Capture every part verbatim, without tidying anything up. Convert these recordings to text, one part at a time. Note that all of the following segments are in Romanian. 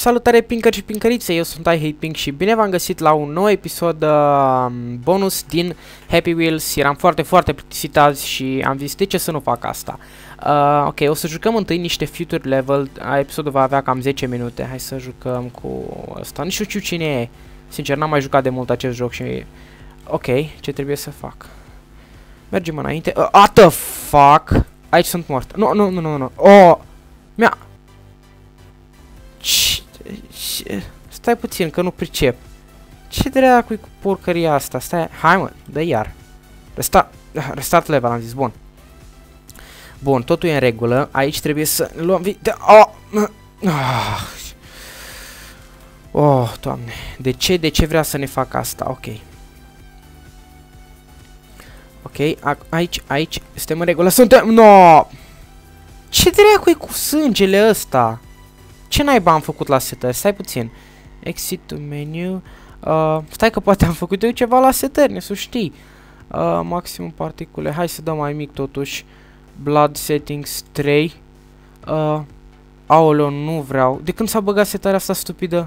Salutare pinkări și pinkărițe, eu sunt iHatePink și bine v-am găsit la un nou episod uh, bonus din Happy Wheels. Eram foarte, foarte plictisit azi și am zis de ce să nu fac asta. Uh, ok, o să jucăm întâi niște future level, episodul va avea cam zece minute. Hai să jucăm cu ăsta, nici nu știu cine e. Sincer, n-am mai jucat de mult acest joc și... Ok, ce trebuie să fac? Mergem înainte. Uh, what the fuck? Aici sunt mort. Nu, nu, nu, nu, nu. Oh! Mi-a... Stai puțin, că nu pricep. Ce dracu-i cu porcăria asta? Stai, hai mă, dă iar. Restart, restart level, am zis, bun. Bun, totul e în regulă. Aici trebuie să luăm vite. Oh! Oh! Oh, Doamne. De ce, de ce vrea să ne facă asta? Ok. Ok, a aici, aici, suntem în regulă. Suntem... No! Ce dracu-i cu sângele ăsta? Ce naiba am făcut la setări? Stai puțin. Exit to menu. Uh, stai că poate am făcut eu ceva la setări, ne să știi. Uh, maximum particule. Hai să dăm mai mic totuși. Blood settings trei. Uh, aoleo, nu vreau. De când s-a băgat setarea asta stupidă?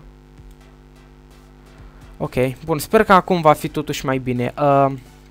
Ok, bun. Sper că acum va fi totuși mai bine. Uh,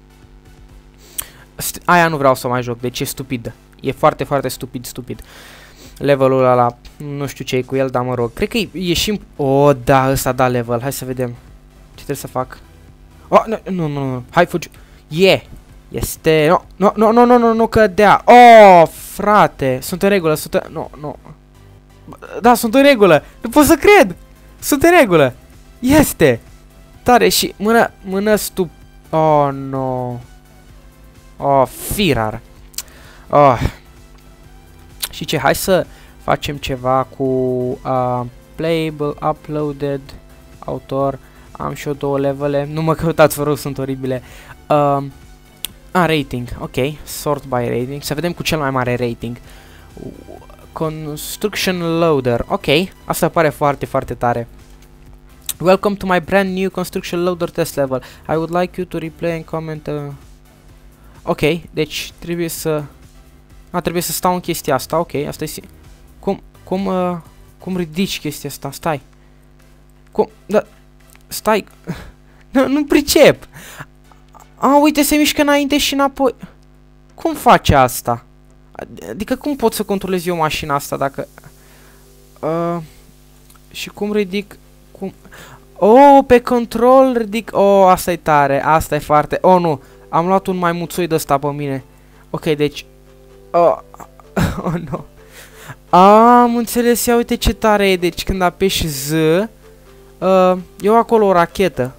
aia nu vreau să mai joc, deci e stupidă. E foarte, foarte stupid, stupid. Levelul ăla, nu știu ce e cu el, dar mă rog. Cred că ieșim... Oh, da, ăsta da level. Hai să vedem. Ce trebuie să fac? Oh, nu, nu, nu, nu. Hai, fugi. Yeah. Este... Nu, nu, nu, nu, nu, nu, nu cădea. Oh, frate. Sunt în regulă, sunt în... Nu, nu. Da, sunt în regulă. Nu pot să cred. Sunt în regulă. Este. Tare și mână, mână stup... Oh, no. Oh, firar. Oh. Și ce? Hai să facem ceva cu uh, playable, uploaded, autor. Am și eu două levele. Nu mă căutați, vă rog, sunt oribile. Uh, a, rating. Ok. Sort by rating. Să vedem cu cel mai mare rating. Construction loader. Ok. Asta pare foarte, foarte tare. Welcome to my brand new construction loader test level. I would like you to replay and comment. Uh... Ok. Deci trebuie să... A, trebuie să stau în chestia asta, ok, asta e... Cum, cum, uh, cum ridici chestia asta? Stai. Cum, da, stai. Nu, nu pricep. A, uite, se mișcă înainte și înapoi. Cum face asta? Adică cum pot să controlez eu mașina asta dacă... Uh, și cum ridic... Cum... Oh, pe control ridic... Oh, asta e tare, asta e foarte... Oh, nu, am luat un maimuțoi de ăsta pe mine. Ok, deci... Oh, oh nu. Ah, am înțeles, ia uite ce tare e. Deci când apeși Z, uh, eu acolo o rachetă.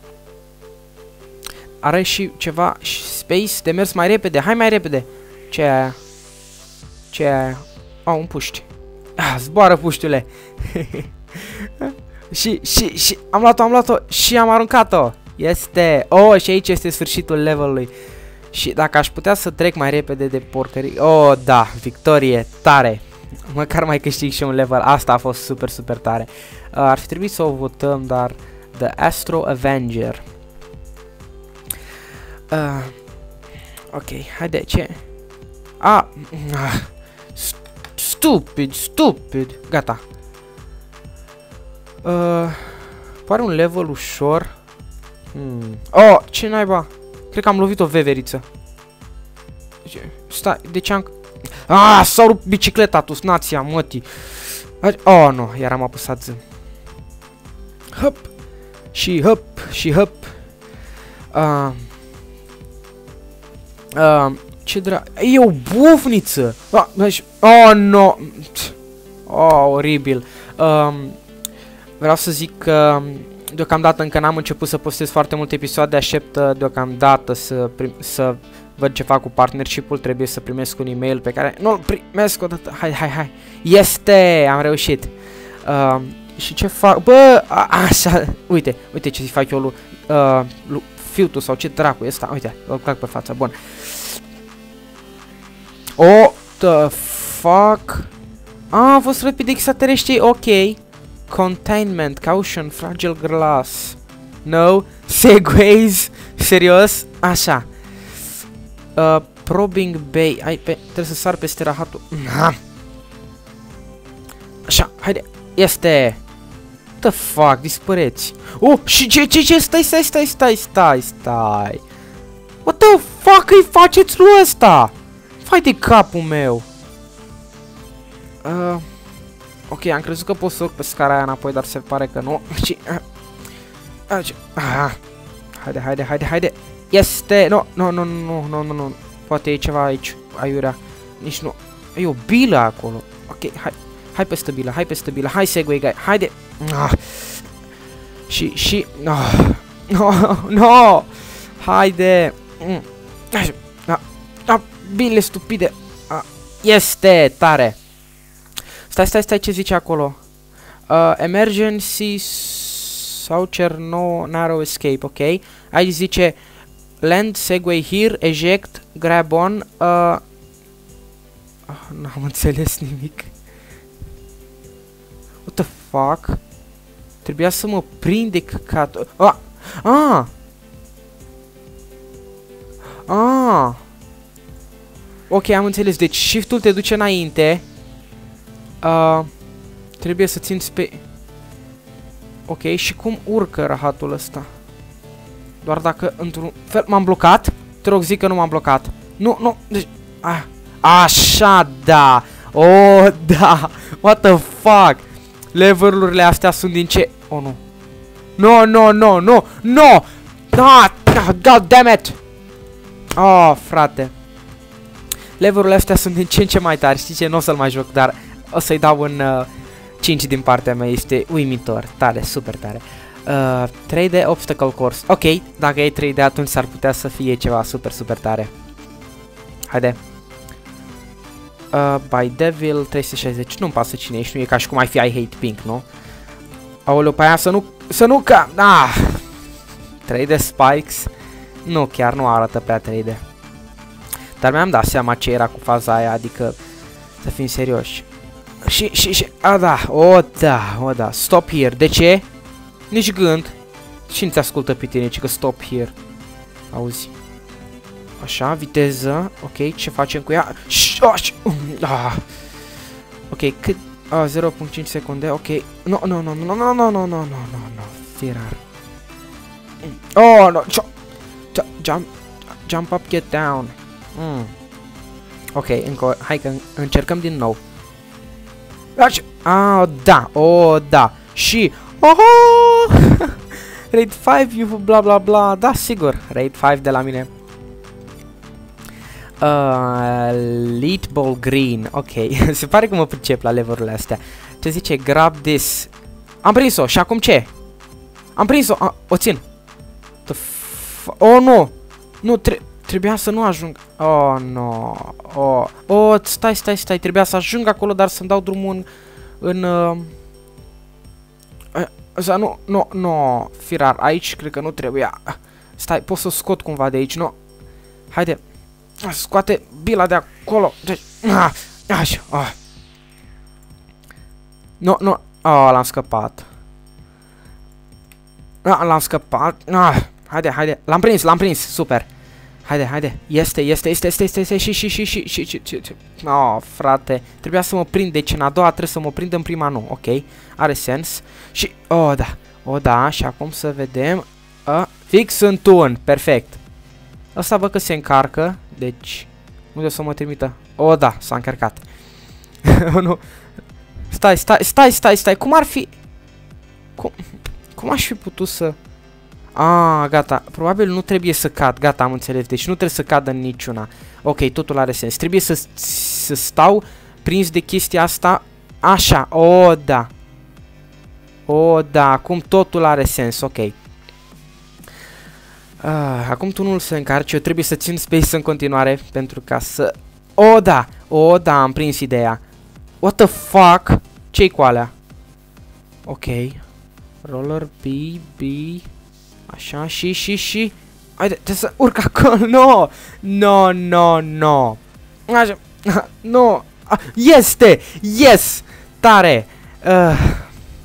Are și ceva space de mers mai repede. Hai mai repede. Ce e aia? Ce e aia? Oh, un puști. Ah, zboară puștiule. și, și, și am luat-o, am luat-o și am aruncat-o. Este. Oh, și aici este sfârșitul levelului. Și dacă aș putea să trec mai repede de porcării... Oh, da, victorie, tare. Măcar mai câștig și un level. Asta a fost super, super tare. Uh, ar fi trebuit să o votăm, dar... The Astro Avenger. Uh, ok, haide, ce? Ah, ah stupid, stupid. Gata. Uh, pare un level ușor. Hmm. Oh, ce naiba? Cred că am lovit o veveriță. Stai, de ce am... Ah, s-a rupt bicicleta, tu, nația, mătii. Oh, nu, iar am apăsat Z. Hop. Și hop, și hop. Uh, uh, ce dra... E o bufniță! Ah, oh, no! Oh, oribil. Uh, vreau să zic că... Deocamdată încă n-am început să postez foarte multe episoade, aștept uh, deocamdată să, să văd ce fac cu partnership-ul, trebuie să primesc un e-mail pe care nu-l primesc odată. Hai, hai, hai. Este! Am reușit. Uh, și ce fac? Bă, a, așa, uite, uite ce fac eu lui, uh, lui filtul sau ce dracu e ăsta. Uite, îl plac pe față, bun. Oh, the fuck? Ah, a fost răpid extraterestri, ok. Containment, caution, fragile glass. No, segways. Serios? Așa. Uh, probing bay. Hai, pe, trebuie să sar peste rahatul. Așa, haide. Este. the fuck? Dispăreți. Oh, și ce, ce, ce? Stai, stai, stai, stai, stai, stai. What the fuck îi faceți lui ăsta? Fai de capul meu. Uh, ok, am crezut că pot să urc pe scara aia înapoi, dar se pare că nu. Și... Uh, uh, haide, haide, haide, haide. Este... Nu, nu, nu, nu, nu, nu, nu. Poate e ceva aici, aiurea. Nici nu. E o bilă acolo. Ok, hai. Hai pe stabilă, hai pe stabilă. Hai, Segway Guy, haide. Ah. Și, și... Oh. No, no. Haide. Mm. Ah. Ah. Bile stupide. Ah. Este tare. Stai, stai, stai, ce zice acolo? Uh, emergency Saucher no narrow escape, ok. Aici zice land, Segway here, eject, grab on. Uh, oh, n-am înțeles nimic. What the fuck? Trebuia să mă prind de căcat. Ah! Ah! Ah! Ok, am înțeles. Deci shift-ul te duce înainte. Uh, trebuie să țin pe... Ok, și cum urcă rahatul ăsta? Doar dacă într-un fel m-am blocat. Te rog, zic că nu m-am blocat. Nu, nu, deci... Ah, așa, da! Oh, da! What the fuck? Levelurile astea sunt din ce... Oh, nu. No, no, no, no, no! Ah, god damn it! Oh, frate. Levelurile astea sunt din ce în ce mai tari. Știi ce? Nu o să-l mai joc, dar o să-i dau un uh, cinci din partea mea. Este uimitor. Tare, super tare. Uh, trei D Obstacle Course. Ok, dacă e trei D atunci s-ar putea să fie ceva super, super tare. Haide. Uh, by Devil trei sute șaizeci. Nu-mi pasă cine ești. Nu e ca și cum ai fi I Hate Pink, nu? Aoleu, pe aia să nu... Să nu ca... Ah! trei D Spikes. Nu, chiar nu arată prea trei D. Dar mi-am dat seama ce era cu faza aia, adică... Să fim serioși. Și, și, și... A, da, o, da, o, da. Stop here. De ce? Nici gând. Cine ți ascultă pe tine, ci că stop here? Auzi. Așa, viteză. Ok, ce facem cu ea? Ah. Ok, cât? Ah, zero virgulă cinci secunde, ok. No, no, no, no, no, no, no, no, no, no, no, Firar. Oh, no, jump, jump up, get down. Mm. Ok, încă, hai că încercăm din nou. Ah, da, oh, da. Și, oh, Raid cinci, you bla bla bla, da, sigur, Raid cinci de la mine. Uh, Lead Ball Green, ok, se pare că mă pricep la levelurile astea. Ce zice? Grab this. Am prins-o, și acum ce? Am prins-o, o țin. Oh, nu, nu, tre trebuia să nu ajung. Oh, no, oh, oh, stai, stai, stai, trebuia să ajung acolo, dar să-mi dau drumul în... în uh, uh, nu, nu, nu, Firar, aici cred că nu trebuia. Stai, pot să scot cumva de aici, nu? Haide. Scoate bila de acolo. Deci, ah, așa, ah. Nu, nu, ah, l-am scăpat. Ah, l-am scăpat. Ah, haide, haide, l-am prins, l-am prins, super. Haide, haide, este, este, este, este, este, este, și, și, și, și, și, și, și, și. Oh, frate, trebuia să mă prind, deci în a doua trebuie să mă prind, în prima nu, ok, are sens. Și, oh, da, oh, da, și acum să vedem, uh, fix în tun, perfect. Asta văd că se încarcă, deci, unde o să mă trimită? Oh, da, s-a încărcat. Nu, stai, stai, stai, stai, stai, cum ar fi, cum, cum aș fi putut să... Ah, gata, probabil nu trebuie să cad, gata, am înțeles, deci nu trebuie să cadă în niciuna. Ok, totul are sens, trebuie să, să stau prins de chestia asta, așa, oh, da. Oh, da, acum totul are sens, ok. Uh, acum tunul se încarce, eu trebuie să țin space în continuare, pentru ca să... Oh, da, oh, da, am prins ideea. What the fuck? Ce-i cu alea? Ok. Roller, B, B... Așa, și, și, și... Haide, trebuie să urc acolo, no! No, no, no! Așa, no! Este! Yes! Tare! Uh.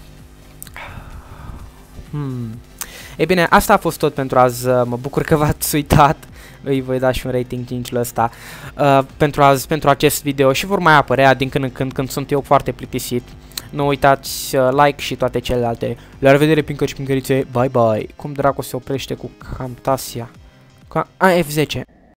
Hmm. Ei bine, asta a fost tot pentru azi, mă bucur că v-ați uitat. Îi voi da și un rating cinci la ăsta. Uh, pentru azi, pentru acest video și vor mai apărea din când în când, când sunt eu foarte plictisit. Nu uitați uh, like și toate celelalte. La revedere, pincări și pincărițe. Bye bye. Cum dracu se oprește cu Camtasia? Ca a, F zece.